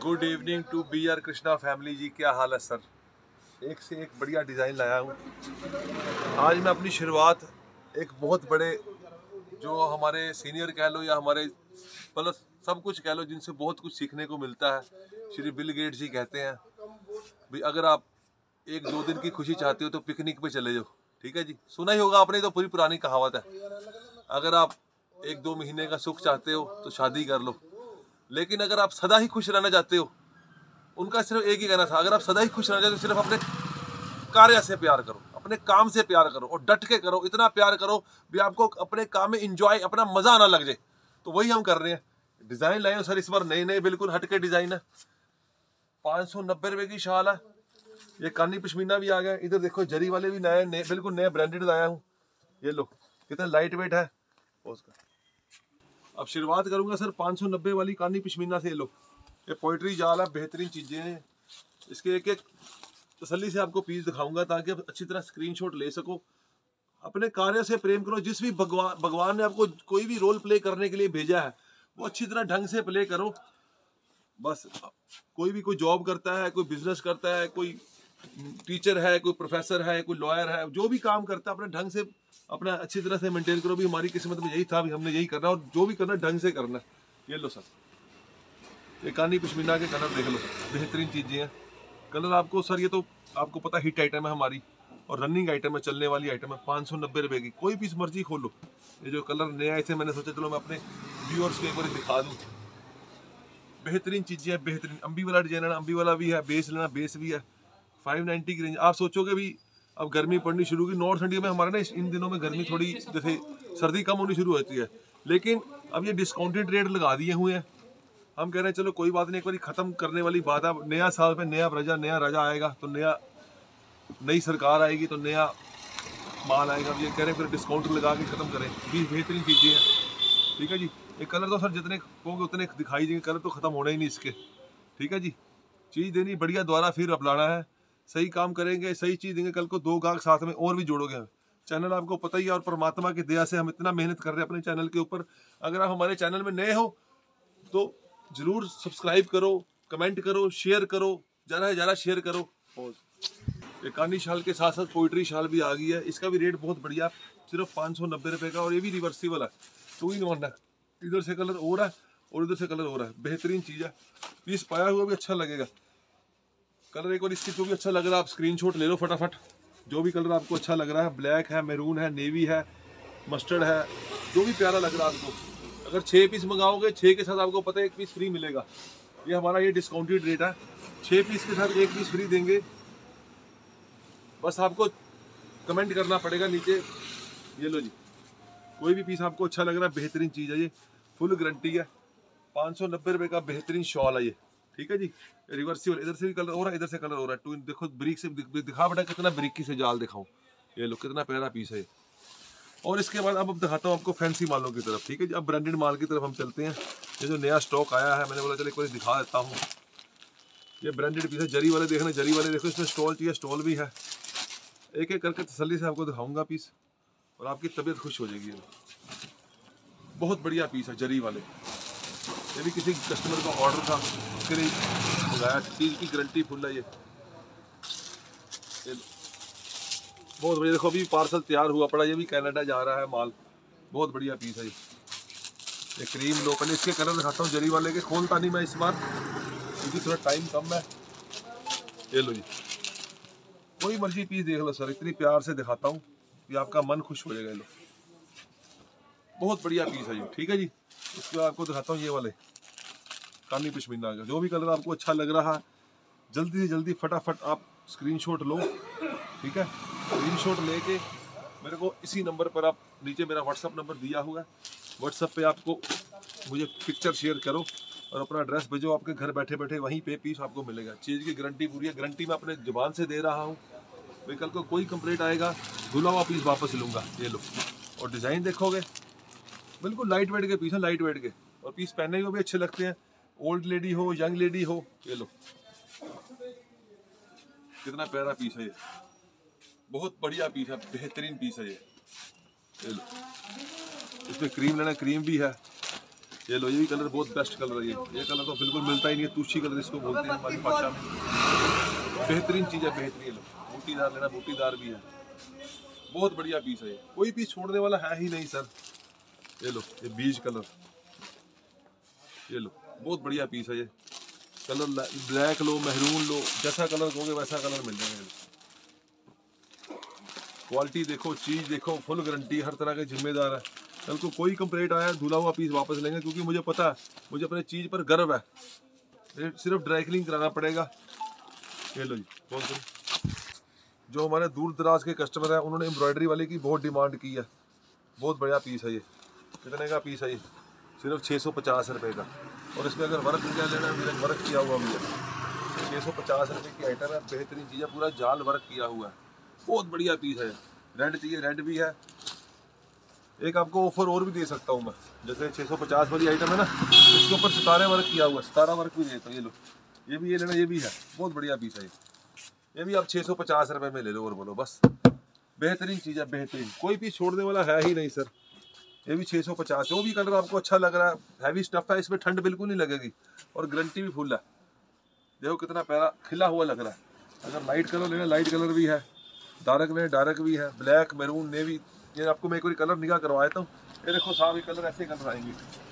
Good evening to B R Krishna family ji. क्या हाल है सर? एक से एक बढ़िया डिज़ाइन लाया हूँ। आज मैं अपनी शुरुआत एक बहुत बड़े जो हमारे सीनियर कह लो या हमारे प्लस सब कुछ कह लो जिनसे बहुत कुछ सीखने को मिलता है, श्री बिल गेट्स जी कहते हैं भाई अगर आप एक दो दिन की खुशी चाहते हो तो पिकनिक पे चले जाओ। ठीक है जी, सुना ही होगा आपने, तो पूरी पुरानी कहावत है। अगर आप एक दो महीने का सुख चाहते हो तो शादी कर लो, लेकिन अगर आप सदा ही खुश रहना चाहते हो, उनका सिर्फ एक ही कहना था, अगर आप सदा ही खुश रहना चाहते हो सिर्फ अपने कार्य से प्यार करो, अपने काम से प्यार करो और डट के करो, इतना प्यार करो भी आपको अपने काम में इंजॉय, अपना मजा आना लग जाए। तो वही हम कर रहे हैं। डिजाइन लाए सर इस बार नए नए बिल्कुल हटके डिजाइन है। 590 रुपए की शाल है। ये कानी पश्मीना भी आ गया। इधर देखो जरी वाले भी नए बिल्कुल नए ब्रांडेड लाया हूँ। ये लो कितना लाइट वेट है उसका। अब शुरुआत करूंगा सर 590 वाली कानी पश्मीना से। लो ये पोइट्री जाल है, बेहतरीन चीजें हैं। इसके एक एक तसल्ली से आपको पीस दिखाऊंगा ताकि आप अच्छी तरह स्क्रीनशॉट ले सको। अपने कार्य से प्रेम करो। जिस भी भगवान ने आपको कोई भी रोल प्ले करने के लिए भेजा है वो अच्छी तरह ढंग से प्ले करो। बस कोई जॉब करता है, कोई बिजनेस करता है, कोई टीचर है, कोई प्रोफेसर है, कोई लॉयर है, जो भी काम करता है अपने ढंग से अपना अच्छी तरह से मेंटेन करो। भी हमारी किस्मत में यही था, भी हमने यही करना और जो भी करना ढंग से करना। ये लो सर, ये कानी पश्मीना के कलर देख लो, बेहतरीन चीजें हैं। कलर आपको सर, ये तो आपको पता हिट आइटम है हमारी और रनिंग आइटम है, चलने वाली आइटम है। 590 रुपए की, कोई पीस मर्जी खोलो। ये जो कलर नए आए थे मैंने सोचा चलो मैं अपने व्यूअर्स को एक बार दिखा दूं। बेहतरीन चीजें हैं, बेहतरीन। अम्बी वाला डिजाइन लेना अम्बी वाला भी है, बेस लेना बेस भी है। 590 की रेंज। आप सोचोगे भी अब गर्मी पड़नी शुरू हुई नॉर्थ इंडिया में, हमारे ना इन दिनों में गर्मी थोड़ी जैसे सर्दी कम होनी शुरू होती है, लेकिन अब ये डिस्काउंटेड रेट लगा दिए हुए हैं। हम कह रहे हैं चलो कोई बात नहीं, एक बार खत्म करने वाली बात है। नया साल में नया राजा आएगा तो नई सरकार आएगी तो नया माल आएगा। अब ये कह रहे हैं फिर डिस्काउंट लगा के खत्म करें। भी बेहतरीन चीजें हैं। ठीक है जी, ये कलर तो सर जितने कहोगे उतने दिखाई देंगे, कलर तो खत्म होने ही नहीं इसके। ठीक है जी, चीज देनी बढ़िया, द्वारा फिर अपनाना है। सही काम करेंगे, सही चीज देंगे, कल को दो गाहक साथ में और भी जोड़ोगे। चैनल आपको पता ही है और परमात्मा की दया से हम इतना मेहनत कर रहे हैं अपने चैनल के ऊपर। अगर आप हमारे चैनल में नए हो तो जरूर सब्सक्राइब करो, कमेंट करो, शेयर करो, ज़्यादा से ज़्यादा शेयर करो। ये कानी शाल के साथ साथ पोइट्री शाल भी आ गई है। इसका भी रेट बहुत बढ़िया, सिर्फ 590 रुपये का। और ये भी रिवर्सिबल है, 2 in 1 है। इधर से कलर हो रहा है और इधर से कलर हो रहा है। बेहतरीन चीज़ है, पीस पाया हुआ भी अच्छा लगेगा। कलर एक बार इसकी जो भी अच्छा लग रहा है आप स्क्रीनशॉट ले लो फटाफट। जो भी कलर आपको अच्छा लग रहा है, ब्लैक है, मैरून है, नेवी है, मस्टर्ड है, जो भी प्यारा लग रहा है आपको। अगर 6 पीस मंगाओगे 6 के साथ आपको पता है 1 पीस फ्री मिलेगा। ये हमारा ये डिस्काउंटेड रेट है, 6 पीस के साथ 1 पीस फ्री देंगे। बस आपको कमेंट करना पड़ेगा नीचे। ये लो जी, कोई भी पीस आपको अच्छा लग रहा है, बेहतरीन चीज़ है ये, फुल गारंटी है। 590 रुपये का बेहतरीन शॉल है ये। ठीक है जी, रिवर्सिबल। इधर से भी कलर हो रहा है, इधर से कलर हो रहा है। टू देखो ब्रिक से दिखा बेटा, कितना ब्रिकी से जाल दिखाऊं। ये लो कितना प्यारा पीस है ये। और इसके बाद अब दिखाता हूँ आपको फैंसी मालों की तरफ। ठीक है जी, अब ब्रांडेड माल की तरफ हम चलते हैं। ये जो नया स्टॉक आया है, मैंने बोला चलो एक बार दिखा देता हूँ। ये ब्रांडेड पीस है। जरी वाले देखना, जरी वाले देखो, इसमें स्टॉल चाहिए स्टॉल भी है। एक एक करके तसल्ली से आपको दिखाऊंगा पीस और आपकी तबीयत खुश हो जाएगी। बहुत बढ़िया पीस है जरी वाले। ये भी किसी कस्टमर का ऑर्डर था, उसके लिए मंगाया। चीज़ की गारंटी फुल है ये बहुत बढ़िया। देखो अभी पार्सल तैयार हुआ पड़ा, ये भी कनाडा जा रहा है माल। बहुत बढ़िया पीस है ये क्रीम लो। पहले इसके कलर दिखाता हूँ जरी वाले के, खोलता नहीं मैं इस बार क्योंकि थोड़ा टाइम कम है। ये लो जी, कोई मर्जी पीस देख लो सर, इतनी प्यार से दिखाता हूँ कि आपका मन खुश हो जाएगा। लो बहुत बढ़िया पीस है ये। ठीक है जी, इसके बाद आपको दिखाता हूँ ये वाले कानी पश्मीना का। जो भी कलर आपको अच्छा लग रहा है जल्दी से जल्दी फटाफट आप स्क्रीनशॉट लो। ठीक है, स्क्रीनशॉट लेके मेरे को इसी नंबर पर, आप नीचे मेरा व्हाट्सअप नंबर दिया हुआ है, व्हाट्सअप पे आपको मुझे पिक्चर शेयर करो और अपना एड्रेस भेजो। आपके घर बैठे बैठे वहीं पे पीस आपको मिलेगा। चीज़ की गारंटी पूरी है, गारंटी मैं अपने जुबान से दे रहा हूँ। भाई कल को कोई कंप्लेंट आएगा, धुला हुआ पीस वापस लूँगा। ये लो, और डिज़ाइन देखोगे बिल्कुल लाइट वेट के पीस हैं, लाइट वेट के, और पीस पहनने को भी अच्छे लगते हैं। ओल्ड लेडी हो, यंग लेडी हो। ये लो कितना प्यारा पीस है ये, बहुत बढ़िया पीस है, बेहतरीन पीस है ये। लो इसमें क्रीम लेना, क्रीम भी है। ये लो, ये भी कलर बहुत बेस्ट कलर है। ये कलर तो बिल्कुल मिलता ही नहीं है, तुशी कलर इसको बोलते हैं हमारी भाषा में। बेहतरीन चीज़ है, बेहतरीन। लो, बूटीदार लेना, बूटीदार भी है, बहुत बढ़िया पीस है ये, कोई पीस छोड़ने वाला है ही नहीं सर। ये लो, ये बीज कलर, ये लो, बहुत बढ़िया पीस है ये। कलर ब्लैक लो, महरून लो, जैसा कलर कहोगे वैसा कलर मिल जाएगा। क्वालिटी देखो, चीज़ देखो, फुल गारंटी, हर तरह के जिम्मेदार है। कल को कोई कंप्लेंट आया, धुला हुआ पीस वापस लेंगे, क्योंकि मुझे पता है, मुझे अपने चीज़ पर गर्व है। सिर्फ ड्राई क्लीनिंग कराना पड़ेगा। ये लो जी, जो हमारे दूर दराज के कस्टमर हैं, उन्होंने एम्ब्रॉयडरी वाले की बहुत डिमांड की है। बहुत बढ़िया पीस है ये। कितने का पीस है ये? सिर्फ 650 रुपये का। और इसमें अगर वर्क क्या लेना है, वर्क किया हुआ भी है। 650 रुपये की आइटम है, बेहतरीन चीज़ है, पूरा जाल वर्क किया हुआ है, बहुत बढ़िया पीस है। रेड चाहिए, रेड भी है। एक आपको ऑफर और भी दे सकता हूँ मैं, जैसे 650 वाली आइटम है ना, इसके ऊपर सितारे वर्क किया हुआ है, सितारा वर्क भी देता हूँ। ये लो, ये भी ये लेना, ये भी है, बहुत बढ़िया पीस है ये भी आप 650 रुपये में ले लो और बोलो बस। बेहतरीन चीज़ है, बेहतरीन, कोई पीस छोड़ने वाला है ही नहीं सर। ये भी 650। जो भी कलर आपको अच्छा लग रहा है, हैवी स्टफ है, इसमें ठंड बिल्कुल नहीं लगेगी और गारंटी भी फुल है। देखो कितना प्यारा खिला हुआ लग रहा है। अगर लाइट कलर लेना, लाइट कलर भी है, डार्क लेना, डार्क भी है, ब्लैक, मैरून, नेवी। ये आपको मैं एक बार कलर निगाह करवाया था। ये देखो साहब, ये कलर ऐसे कलर आएंगे।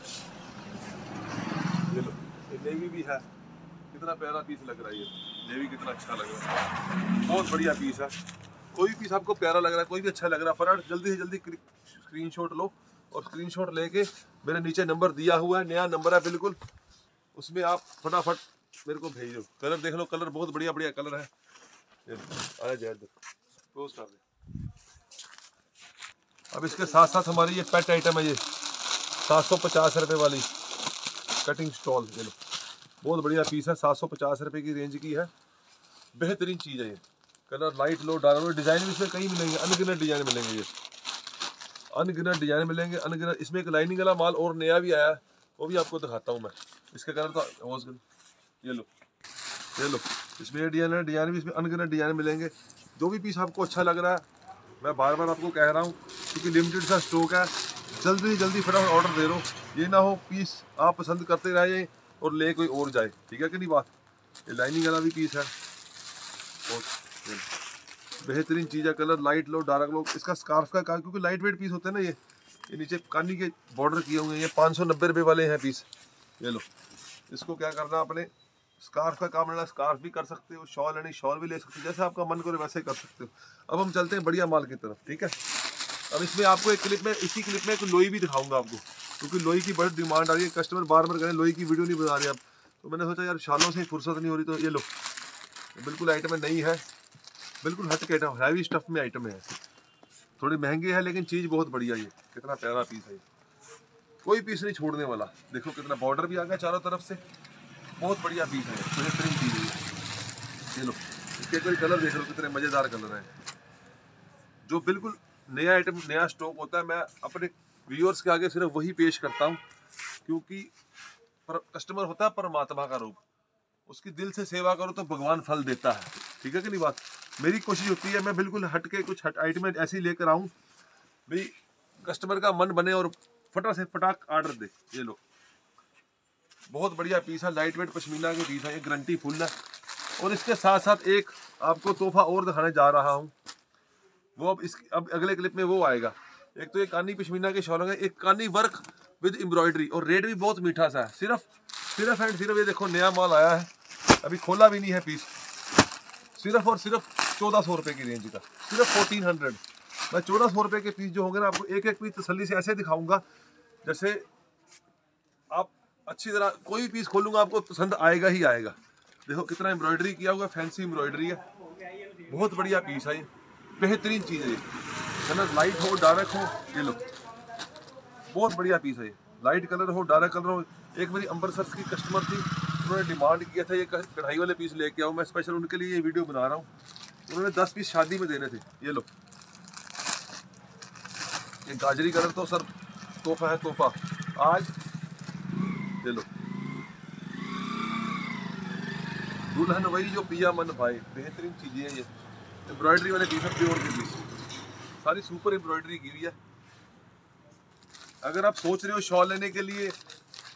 ये लो, ये नेवी भी है, कितना प्यारा पीस लग रहा है। ये नेवी कितना अच्छा लग रहा है, बहुत बढ़िया पीस है। कोई पीस आपको प्यारा लग रहा है, कोई भी अच्छा लग रहा है, फटाफट जल्दी से जल्दी स्क्रीनशॉट लो, और स्क्रीनशॉट लेके मेरे नीचे नंबर दिया हुआ है, नया नंबर है बिल्कुल, उसमें आप फटाफट मेरे को भेज दो। कलर देख लो, कलर बहुत बढ़िया बढ़िया कलर है। क्लोज कर दे। अब इसके साथ साथ हमारी ये पेट आइटम है, ये 750 रुपये वाली कटिंग स्टॉल। ये लो, बहुत बढ़िया पीस है, 750 रुपये की रेंज की है, बेहतरीन चीज़ है ये। कलर लाइट लो, डार्क लो, डिज़ाइन भी इसमें कई मिलेंगे, अनगिनत डिज़ाइन मिलेंगे, ये अनगिनत डिज़ाइन मिलेंगे, अनगिनत। इसमें एक लाइनिंग वाला माल और नया भी आया है, वो भी आपको दिखाता हूँ मैं। इसके कलर तो ये लो, ये लो, इसमें ये डिज़ाइन भी, इसमें अनगिनत डिज़ाइन मिलेंगे। जो भी पीस आपको अच्छा लग रहा है, मैं बार बार आपको कह रहा हूँ, क्योंकि लिमिटेड सा स्टॉक है, जल्दी जल्दी फटाफट ऑर्डर दे दो। ये ना हो पीस आप पसंद करते रह जाए और ले कोई और जाए, ठीक है कि नहीं बात। ये लाइनिंग वाला भी पीस है, और बेहतरीन चीज़ है। कलर लाइट लो, डार्क लो। इसका स्कार्फ का काम, क्योंकि लाइट वेट पीस होते हैं ना, ये नीचे कानी के बॉर्डर किए हुए हैं। ये 590 रुपये वाले हैं पीस। ये लो, इसको क्या करना, अपने स्कार्फ का काम लेना, स्कार्फ भी कर सकते हो, शॉल लेनी, शॉल भी ले सकते हो, जैसे आपका मन करे वैसे ही कर सकते हो। अब हम चलते हैं बढ़िया माल की तरफ, ठीक है। अब इसमें आपको एक क्लिप में, इसी क्लिप में एक लोई भी दिखाऊंगा आपको, क्योंकि लोई की बड़ी डिमांड आ रही है। कस्टमर बार बार करें लोई की वीडियो नहीं बना रहे आप, तो मैंने सोचा यार शालों से फुर्सत नहीं हो रही, तो ये लो, बिल्कुल आइटम नई है, बिल्कुल हट के आइटम, हैवी स्टफ में आइटम है। थोड़ी महंगी है लेकिन चीज़ बहुत बढ़िया। ये कितना प्यारा पीस है, कोई पीस नहीं छोड़ने वाला। देखो कितना बॉर्डर भी आ गया चारों तरफ से, बहुत बढ़िया पीस है, बेहतरीन चीज़ है। ये लो, इसके कोई कलर देख लो, कितने मज़ेदार कलर हैं। जो बिल्कुल नया आइटम, नया स्टॉक होता है, मैं अपने व्यूअर्स के आगे सिर्फ वही पेश करता हूँ, क्योंकि कस्टमर होता है परमात्मा का रूप, उसकी दिल से सेवा करो तो भगवान फल देता है, ठीक है कि नहीं बात। मेरी कोशिश होती है मैं बिल्कुल हट के कुछ आइटम ऐसे ही लेकर आऊँ भाई, कस्टमर का मन बने और फटा से फटाक ऑर्डर दे। ये लो, बहुत बढ़िया पीस है, लाइट वेट पश्मीना के पीस है, ये गारंटी फुल है। और इसके साथ साथ एक आपको तोहफा और दिखाने जा रहा हूँ, वो अब अगले क्लिप में वो आएगा। एक तो ये कानी पश्मीना के शॉल है, एक कानी वर्क विद एम्ब्रॉयडरी, और रेट भी बहुत मीठा सा है। सिर्फ एंड सिर्फ ये देखो नया माल आया है, अभी खोला भी नहीं है पीस, सिर्फ और सिर्फ 1400 रुपये की रेंज का, सिर्फ 1400। मैं 1400 रुपये के पीस जो होंगे ना, आपको एक एक पीस तसल्ली से ऐसे दिखाऊंगा जैसे आप अच्छी तरह, कोई भी पीस खोलूंगा आपको पसंद आएगा ही आएगा। देखो कितना एम्ब्रॉयडरी किया हुआ, फैंसी एम्ब्रॉयडरी है, बहुत बढ़िया पीस है, ये बेहतरीन चीज़ है। कलर लाइट हो, डार्क हो, ये लो, बहुत बढ़िया पीस है। ये लाइट कलर हो, डार्क कलर हो। एक मेरी अमृतसर की कस्टमर थी, उन्होंने डिमांड किया था ये कढ़ाई वाले पीस लेके आओ, मैं स्पेशल उनके लिए ये वीडियो बना रहा हूँ। उन्होंने 10 पीस शादी में देने थे। ये लो, ये गाजरी कलर तो सर तोहफा है, तोहफा आज। ये लो, दुल्हन वही जो पिया मन भाई, बेहतरीन चीज़ें हैं ये। एम्ब्रॉयडरी वाले पीस है, प्योर के पीस, सारी सुपर एम्ब्रॉयडरी की हुई है। अगर आप सोच रहे हो शॉल लेने के लिए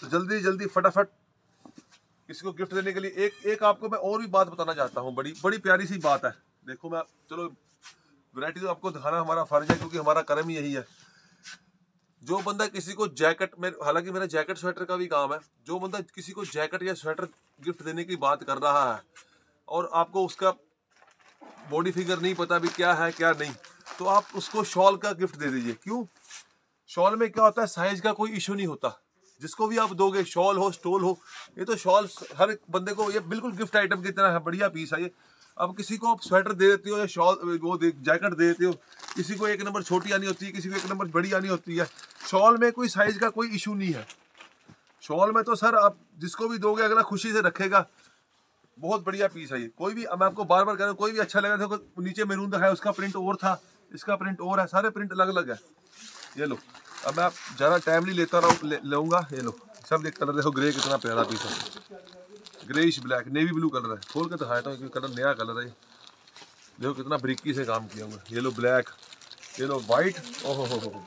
तो जल्दी जल्दी फटाफट किसी को गिफ्ट देने के लिए एक आपको मैं और भी बात बताना चाहता हूँ, बड़ी बड़ी प्यारी सी बात है। देखो मैं, चलो वैरायटी तो आपको दिखाना हमारा फर्ज है, क्योंकि हमारा कर्म ही यही है। जो बंदा किसी को जैकेट में, हालांकि मेरा जैकेट स्वेटर का भी काम है, जो बंदा किसी को जैकेट या स्वेटर गिफ्ट देने की बात कर रहा है और आपको उसका बॉडी फिगर नहीं पता भी क्या है क्या नहीं, तो आप उसको शॉल का गिफ्ट दे दीजिए। क्यों? शॉल में क्या होता है, साइज का कोई इशू नहीं होता। जिसको भी आप दोगे, शॉल हो स्टोल हो, ये तो शॉल हर बंदे को, ये बिल्कुल गिफ्ट आइटम की तरह है, बढ़िया पीस है ये। अब किसी को आप स्वेटर दे देते हो या शॉल वो जैकेट दे देते हो, किसी को 1 नंबर छोटी आनी होती है, किसी को 1 नंबर बड़ी आनी होती है। शॉल में कोई साइज का कोई इशू नहीं है। शॉल में तो सर आप जिसको भी दोगे अगला खुशी से रखेगा। बहुत बढ़िया पीस है ये। कोई भी, मैं आपको बार बार कह रहा हूँ, कोई भी अच्छा लगा, देखो नीचे मैरून दिखाया, उसका प्रिंट और था, इसका प्रिंट और है, सारे प्रिंट अलग अलग है। ये लो, अब मैं ज़्यादा टाइम नहीं लेता लूँगा। ये लो, सब एक कलर देखो, ग्रे कितना प्यारा पीस है, greyish black, navy blue colour है। खोल के दिखाया था, कलर नया कलर है। देखो कितना ब्रिकी से काम किया हुआ। ये लो ब्लैक, ये लो वाइट। ओहो हो,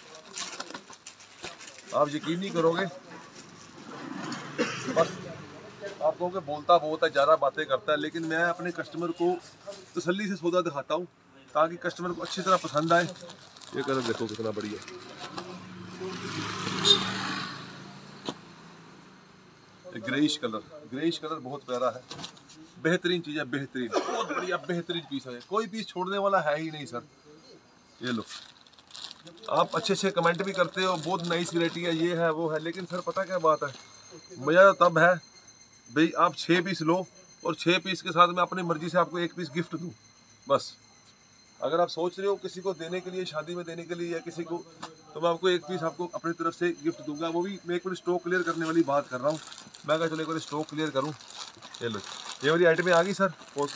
आप यकीन नहीं करोगे, बस आप कहोगे बोलता बहुत है, ज़्यादा बातें करता है, लेकिन मैं अपने कस्टमर को तसल्ली से सौदा दिखाता हूँ ताकि कस्टमर को अच्छी तरह पसंद आए। ये कलर देखो कितना बढ़िया, ग्रेइश कलर, ग्रेइश कलर बहुत प्यारा है, बेहतरीन चीज़ है, बेहतरीन, बहुत बढ़िया बेहतरीन पीस है। कोई पीस छोड़ने वाला है ही नहीं सर। ये लो, आप अच्छे अच्छे कमेंट भी करते हो, बहुत नाइस वैरायटी है, ये है वो है, लेकिन सर पता क्या बात है, मज़ा तब है भाई आप 6 पीस लो और 6 पीस के साथ मैं अपनी मर्जी से आपको 1 पीस गिफ्ट दूँ बस। अगर आप सोच रहे हो किसी को देने के लिए, शादी में देने के लिए या किसी को, तो मैं आपको 1 पीस आपको अपनी तरफ से गिफ्ट दूंगा। वो भी मैं एक बार स्टॉक क्लियर करने वाली बात कर रहा हूँ। मैं कहा चलो एक बार स्टॉक क्लियर करूँ। ये लो, ये वाली आइटम आ गई सर।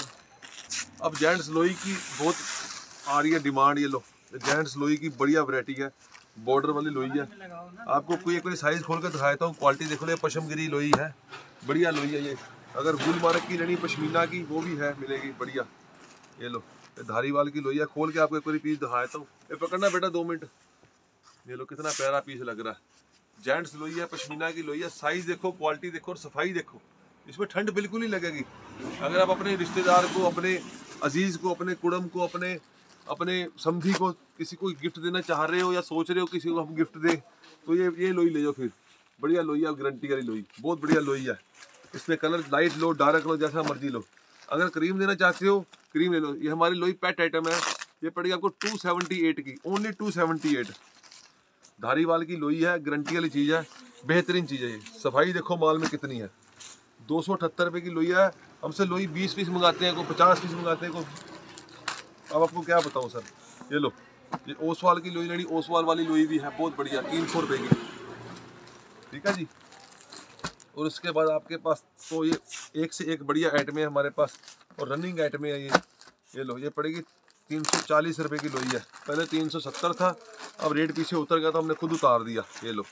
अब जेंट्स लोई की बहुत आ रही है डिमांड। ये लो, जेंट्स लोई की बढ़िया वैरायटी है, बॉर्डर वाली लोई है। आपको कोई एक बार साइज खोल कर दिखाता हूँ, क्वालिटी देखो। ये पशमगिरी लोई है, बढ़िया लोई है ये। अगर गुलमार्ग की लेनी पश्मीना की, वो भी है, मिलेगी बढ़िया। ये लो, धारीवाल की लोई है, खोल के आपको एक बार पीस दिखाता हूँ। ये पकड़ना बेटा 2 मिनट। ये लो कितना प्यारा पीस लग रहा है, जेंट्स लोई है, पश्मीना की लोई है। साइज देखो, क्वालिटी देखो और सफाई देखो, इसमें ठंड बिल्कुल नहीं लगेगी। अगर आप अपने रिश्तेदार को, अपने अजीज को, अपने कुड़म को, अपने समधी को, किसी को गिफ्ट देना चाह रहे हो या सोच रहे हो किसी को हम गिफ्ट दें, तो ये लोई ले जाओ फिर। बढ़िया लोई है, गारंटी वाली लोई, बहुत बढ़िया लोई है। इसमें कलर लाइट लो, डार्क लो, जैसा मर्जी लो। अगर क्रीम देना चाहते हो क्रीम ले लो। ये हमारी लोई पेट आइटम है, ये पड़ेगी आपको 278 की, ओनली 278। धारीवाल की लोई है, गारंटी वाली चीज़ है, बेहतरीन चीज़ है ये। सफाई देखो माल में कितनी है। 278 रुपये की लोई है। हमसे लोई 20 पीस मंगाते हैं, कोई 50 पीस मंगाते हैं, कोई, अब आपको क्या बताऊँ सर। ये लो, ये ओसवाल की लोई लेनी, ओसवाल वाली लोई भी है, बहुत बढ़िया, 300 रुपये की, ठीक है जी। और उसके बाद आपके पास तो ये एक से एक बढ़िया आइटमें है हमारे पास, और रनिंग आइटमें है ये। ये लो, ये पड़ेगी 340 रुपये की लोई है। पहले 370 था, अब रेट पीछे उतर गया तो हमने खुद उतार दिया। ये लो,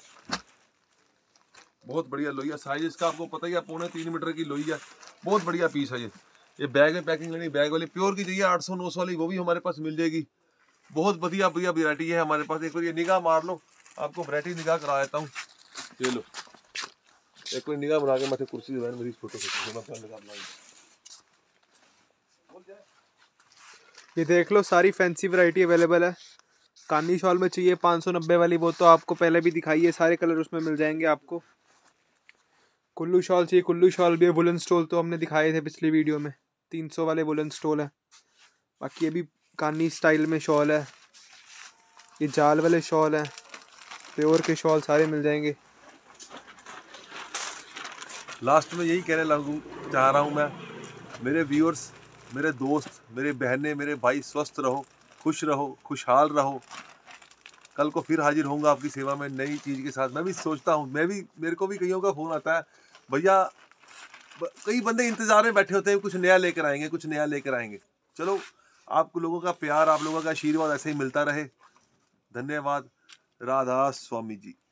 बहुत बढ़िया लोई है। साइज इसका आपको पता ही है, 3.25 मीटर की लोई है, बहुत बढ़िया पीस है ये। ये बैग में पैकिंग लेनी, बैग वाली प्योर की चाहिए 800-900 वाली, वो भी हमारे पास मिल जाएगी। बहुत बढ़िया बढ़िया वैरायटी है हमारे पास। एक बार ये निगाह मार लो, आपको वैरायटी निगाह करा देता हूँ। ये लो, एक बार निगाह बना के मैं कुर्सी मेरी फोटो ये देख लो, सारी फैंसी वैरायटी अवेलेबल है। कानी शॉल में चाहिए 590 वाली, वो तो आपको पहले भी दिखाई है, सारे कलर उसमें मिल जाएंगे आपको। कुल्लू शॉल चाहिए, कुल्लू शॉल भी है। वुलन स्टोल तो हमने दिखाए थे पिछली वीडियो में, 300 वाले वुलन स्टोल है। बाकी ये भी कानी स्टाइल में शॉल है, ये जाल वाले शॉल है, प्योर के शॉल सारे मिल जाएंगे। लास्ट में यही कहने लगूँ चाह रहा हूँ मैं, मेरे व्यूअर्स, मेरे दोस्त, मेरे बहनें, मेरे भाई, स्वस्थ रहो, खुश रहो, खुशहाल रहो। कल को फिर हाजिर होऊंगा आपकी सेवा में नई चीज़ के साथ। मैं भी सोचता हूँ, मेरे को भी कईयों का फ़ोन आता है, भैया कई बंदे इंतज़ार में बैठे होते हैं, कुछ नया लेकर आएंगे, कुछ नया लेकर आएंगे। चलो, आप लोगों का प्यार, आप लोगों का आशीर्वाद ऐसे ही मिलता रहे। धन्यवाद। राधा स्वामी जी।